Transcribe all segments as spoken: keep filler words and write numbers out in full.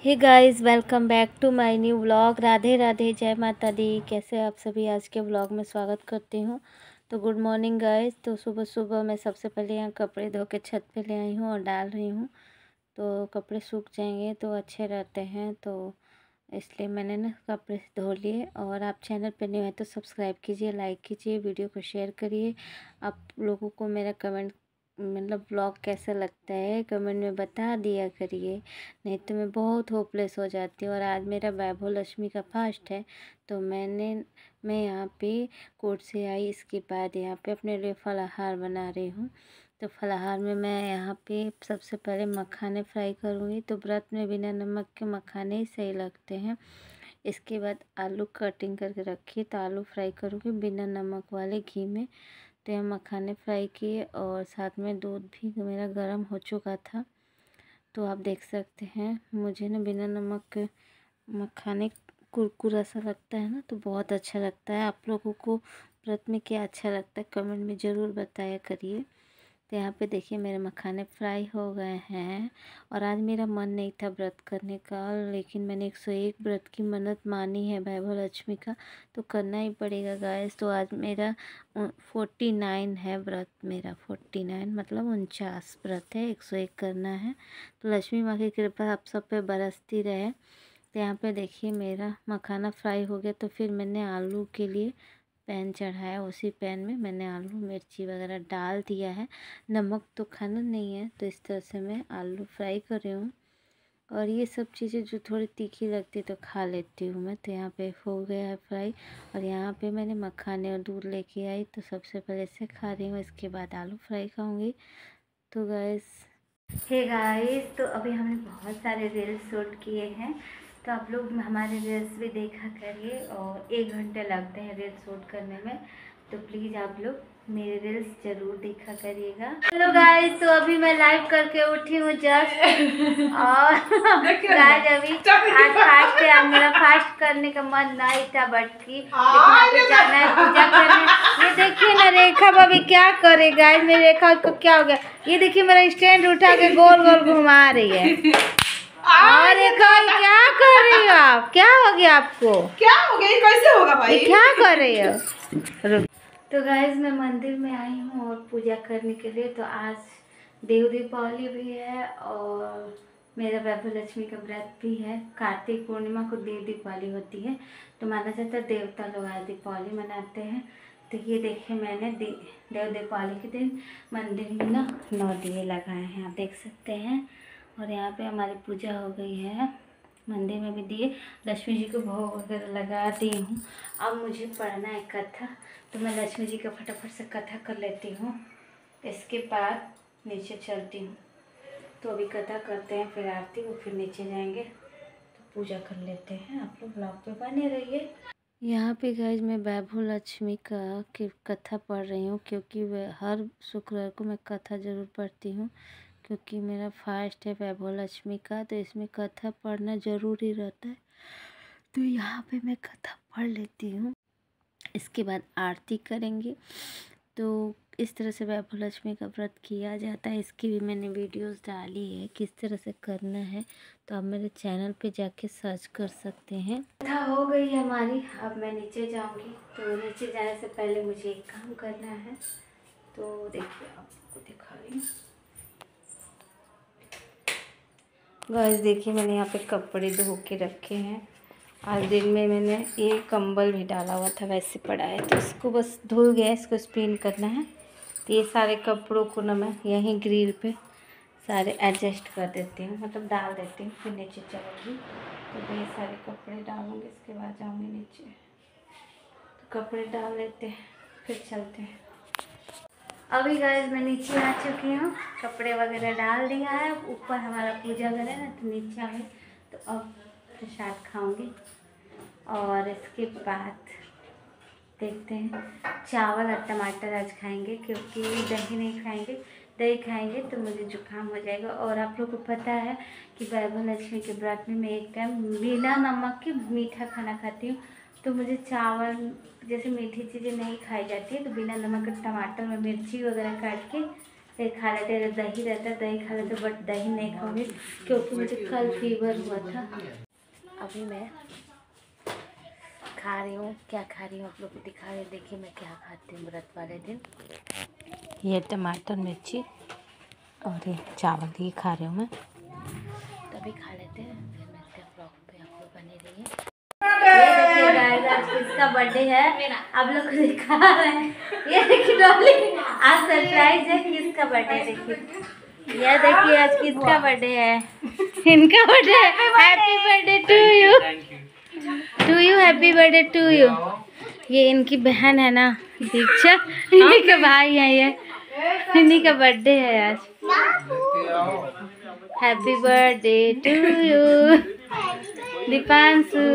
Hey guys, welcome back to my new vlog. Radhe Radhe, जय माता दी। कैसे आप सभी? आज के व्लॉग में स्वागत करती हूँ। तो गुड मॉर्निंग गाइस। तो सुबह सुबह मैं सबसे पहले यहाँ कपड़े धो के छत पे ले आई हूँ और डाल रही हूँ। तो कपड़े सूख जाएंगे तो अच्छे रहते हैं, तो इसलिए मैंने ना कपड़े धो लिए। और आप चैनल पर नहीं हैं तो सब्सक्राइब कीजिए, लाइक कीजिए, वीडियो को शेयर करिए। आप लोगों को मेरा कमेंट मतलब व्लॉग कैसा लगता है कमेंट में बता दिया करिए, नहीं तो मैं बहुत होपलेस हो जाती हूँ। और आज मेरा वैभव लक्ष्मी का फास्ट है, तो मैंने मैं यहाँ पे कोर्ट से आई, इसके बाद यहाँ पे अपने लिए फलाहार बना रही हूँ। तो फलाहार में मैं यहाँ पे सबसे पहले मखाने फ्राई करूँगी। तो व्रत में बिना नमक के मखाने ही सही लगते हैं। इसके बाद आलू कटिंग करके रखी, तो आलू फ्राई करूँगी बिना नमक वाले घी में। तो यहाँ मखाने फ्राई किए और साथ में दूध भी मेरा गर्म हो चुका था। तो आप देख सकते हैं, मुझे ना बिना नमक के मखाने कुरकुरा सा लगता है ना, तो बहुत अच्छा लगता है। आप लोगों को व्रत में क्या अच्छा लगता है कमेंट में ज़रूर बताया करिए। तो यहाँ पे देखिए मेरे मखाने फ्राई हो गए हैं। और आज मेरा मन नहीं था व्रत करने का, लेकिन मैंने एक सौ एक व्रत की मन्नत मानी है वैभव लक्ष्मी का, तो करना ही पड़ेगा गाइस। तो आज मेरा फोर्टी नाइन है व्रत, मेरा फोर्टी नाइन मतलब उनचास व्रत है, एक सौ एक करना है। तो लक्ष्मी माँ की कृपा आप सब पे बरसती रहे। तो यहाँ पे देखिए मेरा मखाना फ्राई हो गया। तो फिर मैंने आलू के लिए पैन चढ़ाया, उसी पैन में मैंने आलू मिर्ची वगैरह डाल दिया है। नमक तो खाना नहीं है, तो इस तरह से मैं आलू फ्राई कर रही हूँ। और ये सब चीज़ें जो थोड़ी तीखी लगती है तो खा लेती हूँ मैं। तो यहाँ पे हो गया है फ्राई। और यहाँ पे मैंने मखाने और दूध लेके आई, तो सबसे पहले इसे खा रही हूँ, इसके बाद आलू फ्राई खाऊँगी। तो गाइस हे गाइस, तो अभी हमने बहुत सारे रील्स शूट किए हैं, तो आप लोग हमारे रील्स भी देखा करिए। और एक घंटे लगते हैं रील्स शूट करने में, तो प्लीज़ आप लोग मेरे रील्स ज़रूर देखा करिएगा। हेलो गाइस, तो अभी मैं लाइव करके उठी हूँ जस्ट। और गाइस अभी आज फास्ट है, आज मेरा फास्ट करने का मन नहीं था, बट की लेकिन जाना है पूजा करने। ये देखिए ना रेखा भाभी क्या करे गाइस, मेरी रेखा को क्या हो गया, ये देखिए मेरा स्टैंड उठा के गोल गोल घुमा रही है। और रेखा क्या कर रही हो आप? क्या हो गया आपको? क्या हो गया? कैसे होगा भाई? क्या कर रही हो? तो गाइस मैं मंदिर में आई हूँ और पूजा करने के लिए। तो आज देव दीपावली भी है और मेरा वैभव लक्ष्मी का व्रत भी है। कार्तिक पूर्णिमा को देव दीपावली होती है, तो माना जाता है देवता लोग आज दीपावली मनाते हैं। तो ये देखिए मैंने दे, देव दीपावली के दिन मंदिर में ना नौ दिए लगाए हैं, आप देख सकते हैं। और यहाँ पे हमारी पूजा हो गई है, मंदिर में भी दिए, लक्ष्मी जी को भोग वगैरह लगा दी हूँ। अब मुझे पढ़ना है कथा, तो मैं लक्ष्मी जी का फटाफट से कथा कर लेती हूँ, इसके बाद नीचे चलती हूँ। तो अभी कथा करते हैं, फिर आरती को, फिर नीचे जाएंगे, तो पूजा कर लेते हैं। आप लोग ब्लॉग पे बने रहिए। यहाँ पे गाइज मैं वैभव लक्ष्मी का की कथा पढ़ रही हूँ, क्योंकि वह हर शुक्रवार को मैं कथा ज़रूर पढ़ती हूँ, क्योंकि मेरा फास्ट है वैभव लक्ष्मी का, तो इसमें कथा पढ़ना ज़रूरी रहता है। तो यहाँ पे मैं कथा पढ़ लेती हूँ, इसके बाद आरती करेंगे। तो इस तरह से वैभव लक्ष्मी का व्रत किया जाता है, इसकी भी मैंने वीडियोस डाली है किस तरह से करना है, तो आप मेरे चैनल पे जाके सर्च कर सकते हैं। कथा हो गई है हमारी, अब मैं नीचे जाऊंगी। तो नीचे जाने से पहले मुझे एक काम करना है, तो देखिए आपको दिखा रही हूँ। गाइस देखिए मैंने यहाँ पे कपड़े धो के रखे हैं। आज दिन में मैंने ये कंबल भी डाला हुआ था, वैसे पड़ा है, तो इसको बस धुल गया, इसको स्पिन करना है। तो ये सारे कपड़ों को ना मैं यहीं ग्रिल पे सारे एडजस्ट कर देती हूँ, मतलब डाल देती हूँ, फिर नीचे चलूँगी। तो ये सारे कपड़े डालूँगी, इसके बाद जाऊँगी नीचे। तो कपड़े डाल लेते हैं, फिर चलते हैं। अभी गाइस मैं नीचे आ चुकी हूँ, कपड़े वगैरह डाल दिया है। ऊपर हमारा पूजा घर है ना, तो नीचे आ गई। तो अब प्रसाद खाऊंगी और इसके बाद देखते हैं, चावल और टमाटर आज खाएंगे, क्योंकि दही नहीं खाएंगे। दही खाएंगे तो मुझे जुकाम हो जाएगा। और आप लोग को पता है कि वैभव लक्ष्मी के व्रत में मैं एक टाइम बिना नमक के मीठा खाना खाती हूँ। तो मुझे चावल जैसे मीठी चीज़ें नहीं खाई जाती है, तो बिना नमक के टमाटर में मिर्ची वगैरह काट के फिर खा लेते, दही रहता है दही खा लेते, बट दही नहीं खाऊंगी क्योंकि मुझे कल फीवर हुआ था। अभी मैं खा रही हूँ, क्या खा रही हूँ आप लोग को दिखा रही हूँ। देखिए मैं क्या खाती हूँ व्रत वाले दिन। ये टमाटर मिर्ची और ये चावल ये खा रही हूँ मैं। तभी खा लेते हैं, फिर मिलते हैं ब्लॉग पे, आप लोग बने रहिए। ये देखिए गाइस, आज किसका बर्थडे है आप लोग को दिखा रहे हैं। ये देखिए डॉली, आज सरप्राइज है। किसका बर्थडे देखिए, ये देखिए आज किसका बर्थडे है। इनका बर्थडे है। Happy birthday to you, to you happy birthday to you. ये इनकी बहन है ना दीक्षा, इन्हीं के भाई है, ये इन्हीं का बर्थडे है आज। Happy birthday to you Deepanshu.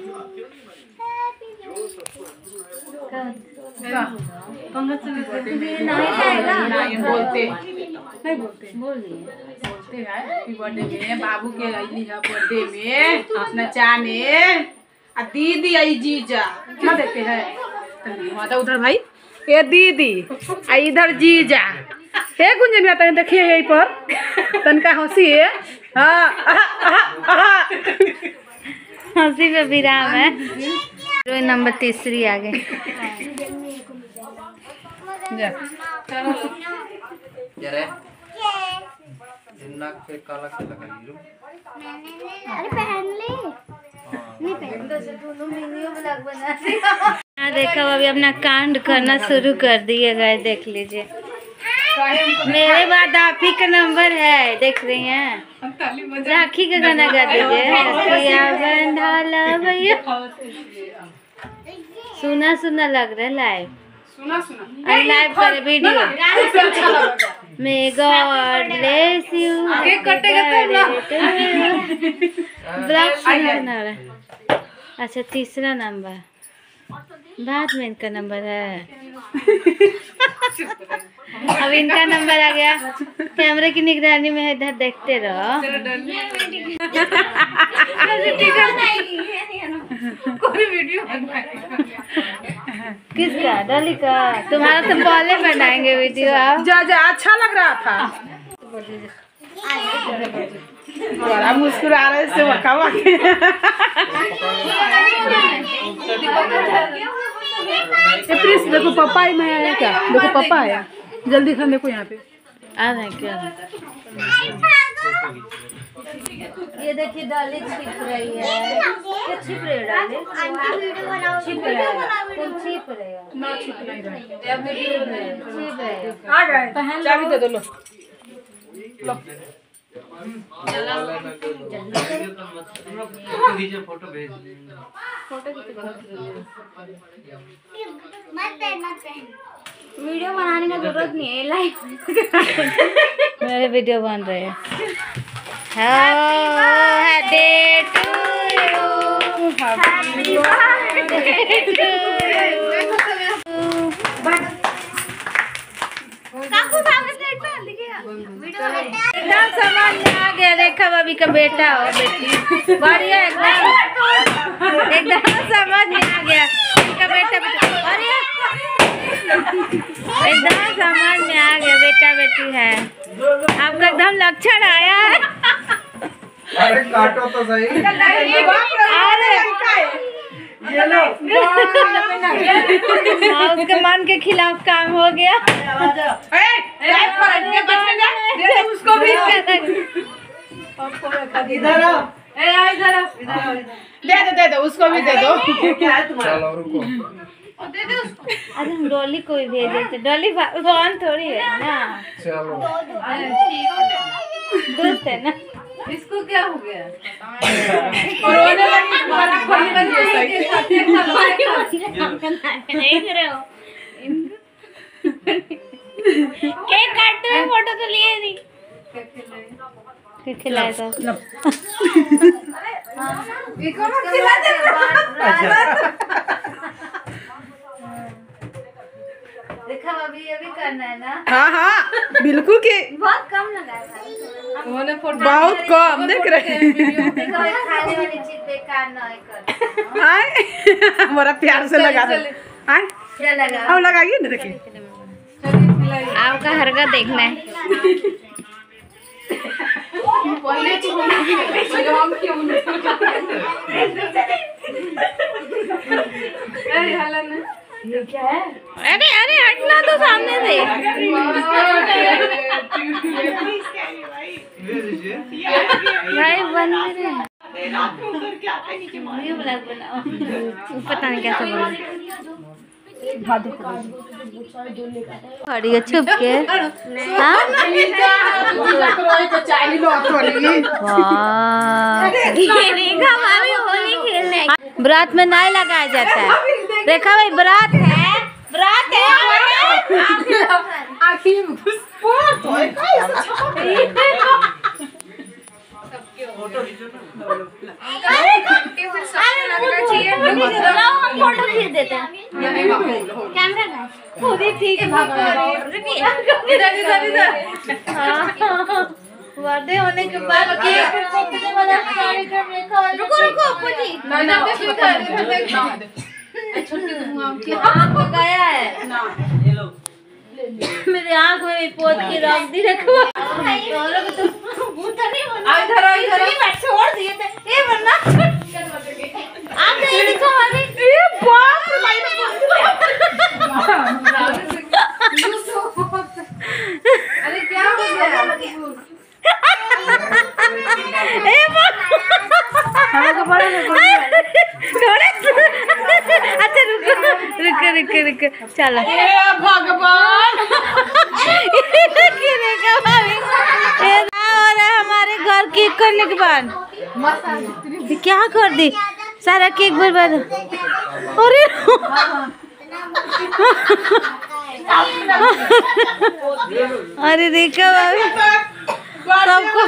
बोलते नहीं बोलते बोलिए बोलते हैं हैप्पी बर्थडे में बाबू के अइली है बर्थडे में अपना चाने आ दीदी आई जीजा ना देते हैं माता उधर भाई ये दीदी आ इधर जीजा हे गुंजन भैया तने देखिए यहीं पर तनका हंसी है। हाँ हंसी पे विराम है। रोई नंबर तीसरी आ गई। पे काला से लगाई लो। अरे पहन ले, नहीं पहन दो से दोनों वीडियो ब्लॉग बना रहे। देखो अभी अपना कांड करना शुरू कर दिए गए, देख लीजिए। मेरे बाद आप ही का नंबर है, देख रही हैं। राखी का गाना गा दीजिए। भैया सुना सुना लग रहा है लाइव, सुना सुना अरे लाइव करे video. May god bless you. Cake कटेगा तब ना। ब्लॉग सुना रहा है। अच्छा तीसरा नंबर बाद में इनका नंबर है। अब इनका नंबर आ गया। कैमरे की निगरानी में है, इधर देखते रहो। कोई वीडियो किसका? डॉली का। तुम्हारा तो पहले बनाएंगे वीडियो आप। जा जा अच्छा लग रहा था। बड़ा मुस्कुरा रहे से वकावा प्लीज देखो पापा ही मैं आया क्या? देखो पापा आया, जल्दी खान देखो यहाँ पे आ रहे क्या? ये देखिए डॉली छिप रही है। क्या छिप रही है डॉली? छिप रही है, तुम छिप रही हो ना छिप नहीं रहा। छिप रही हो। आ गए, चाबी दे दो लो लो। फोटो भेज वीडियो बनाने का जरूरत नहीं है, लाइव मेरे वीडियो बन रहे हैं। Happy to you, happy birthday to you. एकदम समझ में आ गया। रेखा भाभी का बेटा हो बेटी, बढ़िया एकदम एकदम समझ में आ गया। इनका बेटा बेटा बढ़िया एकदम समझ में आ गया। बेटा बेटी है आपका, एकदम लक्षण आया है। अरे काटो तो सही। हाँ उसके मन के खिलाफ काम हो गया। उसको भी इधर आओ, दे दो दे दो उसको भी दे दो। चलो रुको। अरे हम डॉली को भी भेज देते। डॉली कौन थोड़ी है ना, चलो दोस्त है ना। इसको क्या हो गया? रोने लगी, बड़ा खोली लगी केक काटते हुए फोटो तो लिए नहीं। केक खिलाया था। देखा अभी ये भी करना है ना। हाँ हाँ बिल्कुल के बहुत कम लगाया उन्होंने फोटो बहुत कम देख रहे हैं। देखो ये खाने वाली चीज बेकार ना कर। आए हमारा प्यार से लगा दो। आए क्या लगा? अब लगाइए ना देखिए। आपका हरकत देखना है। पहले तो हम क्यों अरे हलन ये क्या है? अरे अरे हटना तो सामने से। भाई बन रहे बनाओ। पता नहीं कैसे बना खड़ी है छुप के। हाँ होली खेलने बरात में नहीं लगाया जाता है। देखा भाई बरात है बरात है फोटो खींच देते हैं कैमरा में खुद ही ठीक है। बर्थडे होने के बाद रुको रुको जी गया है मेरे आँख में भी पोत के रख दी रखो। छोड़ दिए थे ये वरना आप नहीं लिखो अरे ये बाप अरे क्या हो गया? ए अच्छा रुको रुको रुको रुको चलो भगवान और हमारे घर केक करने के बाद क्या कर दी सारा केक बर्बाद। अरे अरे देखो भाभी सबको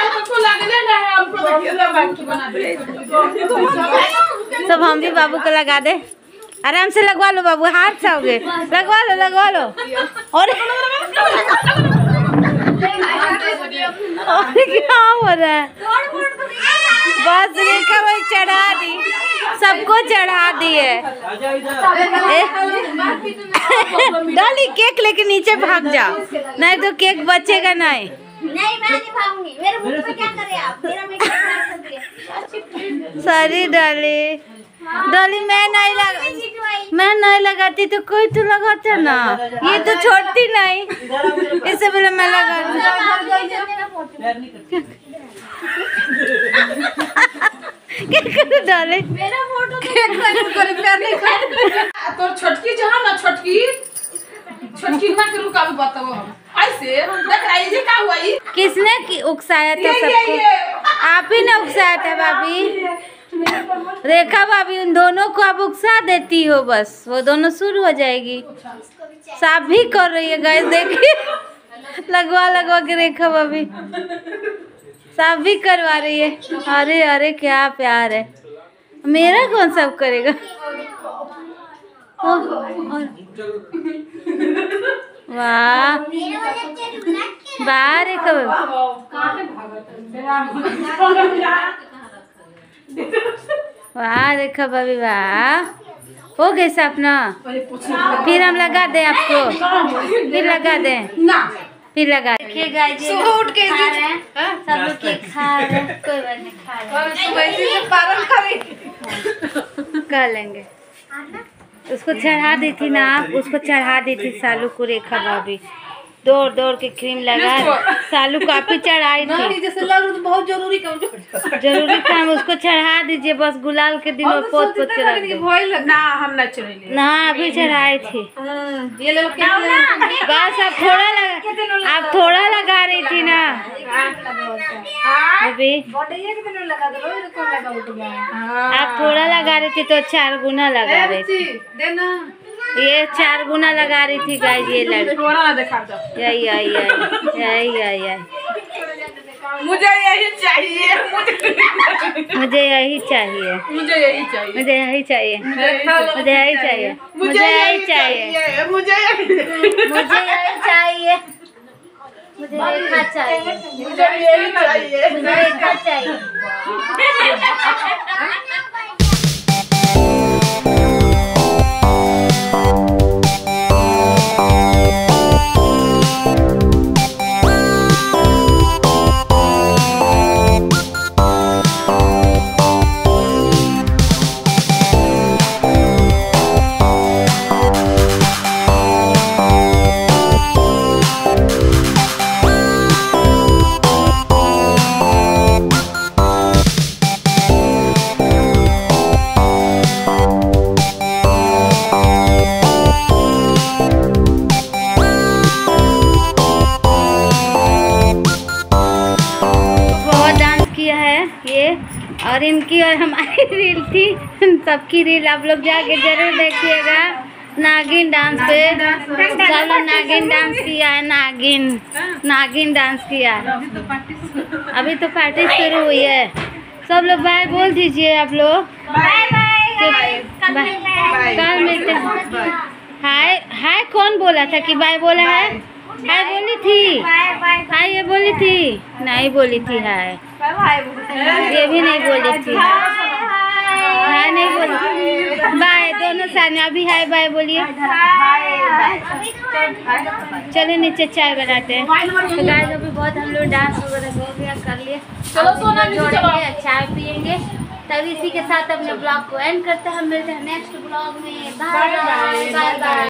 सब हम भी बाबू को लगा दे। आराम से लगवा लो बाबू हाथ चाहोगे लगवा लो लगवा लो। और क्या हो रहा है बस रेखा भाई चढ़ा दी सबको चढ़ा दी है। डाली केक लेके नीचे भाग जाओ नहीं तो केक बचेगा नहीं। नहीं मैं नहीं भागूंगी मेरे मुंह पे क्या करे आप मेरा मेकअप खराब कर दिया। सॉरी डाली डाली मैं नहीं लगा मैं नहीं लगाती तो कोई तो लगाता ना ये तो छोड़ती नहीं इससे पहले मैं लगा क्या कर डाले मेरा फोटो तो छोटकी जहाँ ना छोटकी छोटकी ना के रुका भी बताओ हम ऐसे देख रही है क्या हुआ ये किसने की उकसाया था सबको आप ही ने उकसाया था भाभी रेखा भाभी उन दोनों को आप उकसा देती हो बस वो दोनों शुरू हो जाएगी। साफ भी कर रही है गाइस देखिए लगवा लगवा के रेखा भाभी साफ भी करवा रही है। अरे अरे क्या प्यार है मेरा कौन सब करेगा। वाह वाह रेखा भाभी वाह रेखा भाभी वाह हो गए सपना। फिर हम लगा दें आपको फिर लगा दें फिर लगा देखिए गाइस सब लोग केक खा रहे हैं कोई बात नहीं खा रहे कर लेंगे। उसको चढ़ा दी थी ना आप उसको चढ़ा दी थी सालू को रेखा भाभी दौड़ दौड़ के क्रीम लगा सालू को आप ही चढ़ाई थी जैसे लग रहा तो बहुत जरूरी काम जरूरी काम उसको चढ़ा दीजिए बस गुलाल के दिन में पोत पोत के रख दो। ना हम ना चढ़ेंगे ना अभी चढ़ाई थी ये ले लो बस आप थोड़ा लगा आप थोड़ा लगा रही थी ना अभी आप थोड़ा लगा रही थी तो चार गुना लगा रही थी ये चार गुना लगा रही थी गाइस ये लड़की यही यही यही यही यही मुझे यही चाहिए मुझे यही चाहिए मुझे यही चाहिए मुझे यही चाहिए मुझे यही चाहिए मुझे यही चाहिए मुझे यही मुझे यही चाहिए मुझे रेखा चाहिए मुझे यही चाहिए मुझे रेखा चाहिए। और इनकी और हमारी रील थी, सबकी रील आप लोग जाके जरूर देखिएगा। नागिन डांस पे सब लोग नागिन डांस किया है, नागिन नागिन डांस किया है। अभी तो पार्टी शुरू हुई है। सब लोग बाय बोल दीजिए आप लोग। बाय बाय कल मिलते हैं। हाय हाय कौन बोला था कि बाय बोला है? हाय बोली थी, बाय बाय हाय ये बोली थी, नहीं बोली थी हाय, ये भी नहीं बोली थी हाय, नहीं बोली बाय। दोनों सानिया अभी हाय बाय बोलिए। चलो नीचे चाय बनाते हैं। तो गाइस अभी बहुत हम लोग डांस वगैरह हो गया, कर लिए, चलो सोना जोड़ेंगे, चाय पियेंगे। तब इसी के साथ अपने ब्लॉग को एंड करते हैं। हम मिलते हैं नेक्स्ट ब्लॉग में। Bye bye bye bye.